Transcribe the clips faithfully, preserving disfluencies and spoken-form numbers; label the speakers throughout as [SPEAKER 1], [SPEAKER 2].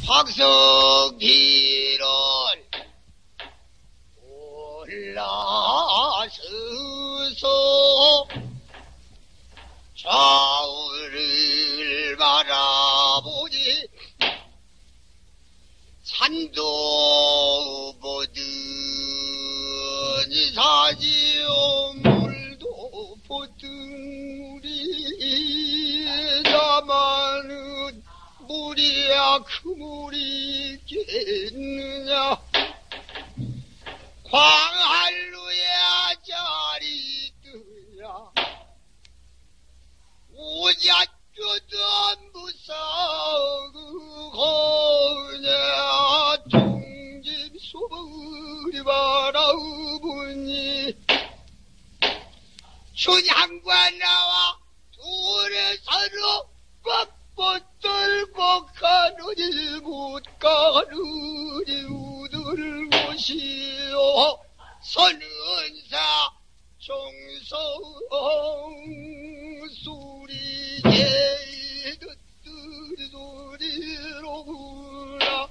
[SPEAKER 1] 확성기를 올라서서 좌우를 바라보니 산도 보더니 사지요 물도 보더니 다마는 물이야 그 물이 있겠느냐 광한루야 자리 뜨냐 오자주던 무서우거냐 종집 소리 바라보니 춘향과 나와 둘이 서로 꽉붙들고 가느니 못 가느니 우들 곳이요 선은사 종성 소리에 듣들 소리로구나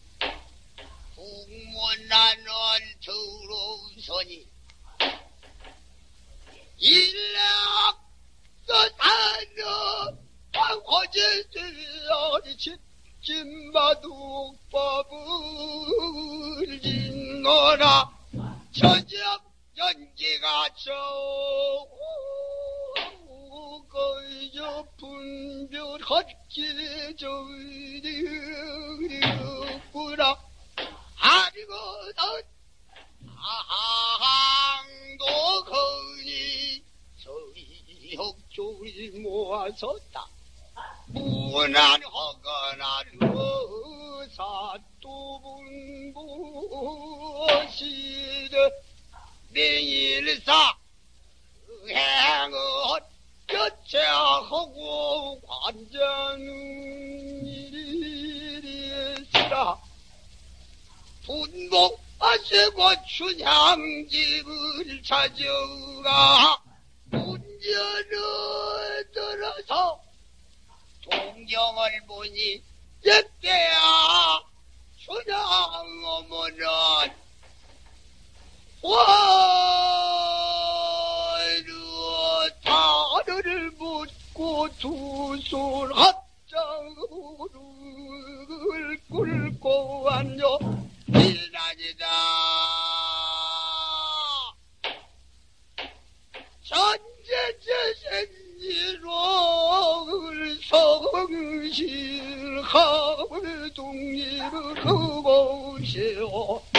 [SPEAKER 1] 국문나는 더러운선이 일락서 사는 황호제들이 집집마둑밥을 짓노라 저녁 연기가 저오 거저 분별 헛길 저리구나 아리고는 항도 거니 저리 혁조리 모아섰다 무난 허거나 사또분보시되 매일사 행은 교체하고 관자는 일이시라 분복하시고 춘향집을 찾아가 문전을 들어서 동경을 보니 역대야 춘향 어머는 와이루 다리를 묻고 두 손 합장으로 꿇고 앉아 비난이다 전제제생이로 성실 하을 독립을 하고 오시오